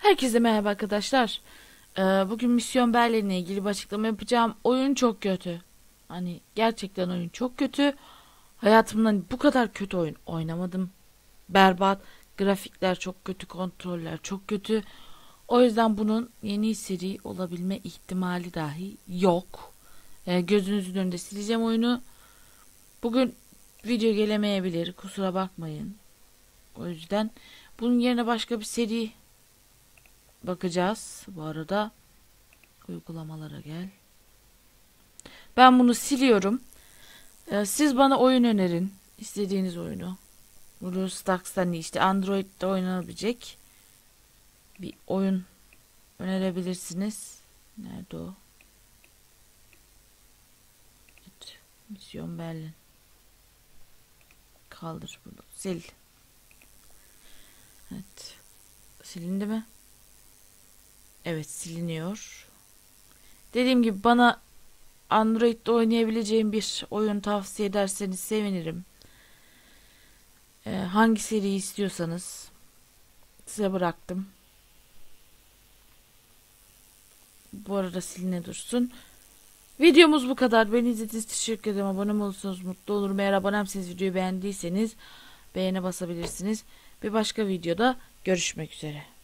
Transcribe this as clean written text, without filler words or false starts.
Herkese merhaba arkadaşlar. Bugün Misyon Berlin'le ilgili bir açıklama yapacağım. Oyun çok kötü. Hani gerçekten oyun çok kötü. Hayatımdan bu kadar kötü oyun oynamadım. Berbat. Grafikler çok kötü. Kontroller çok kötü. O yüzden bunun yeni seri olabilme ihtimali dahi yok. Gözünüzün önünde sileceğim oyunu. Bugün video gelemeyebilir. Kusura bakmayın. O yüzden bunun yerine başka bir seri bakacağız. Bu arada uygulamalara gel. Ben bunu siliyorum. Siz bana oyun önerin. İstediğiniz oyunu. BlueStacks'tan işte Android'de oynanabilecek bir oyun önerebilirsiniz. Nerede o? Evet. Misyon Berlin. Kaldır bunu. Sil. Evet. Silindi mi? Evet, siliniyor. Dediğim gibi bana Android'de oynayabileceğim bir oyun tavsiye ederseniz sevinirim. Hangi seriyi istiyorsanız size bıraktım. Bu arada siline dursun. Videomuz bu kadar. Beni izlediğiniz için teşekkür ederim. Abone olursanız mutlu olurum. Eğer abonemseniz videoyu beğendiyseniz beğene basabilirsiniz. Bir başka videoda görüşmek üzere.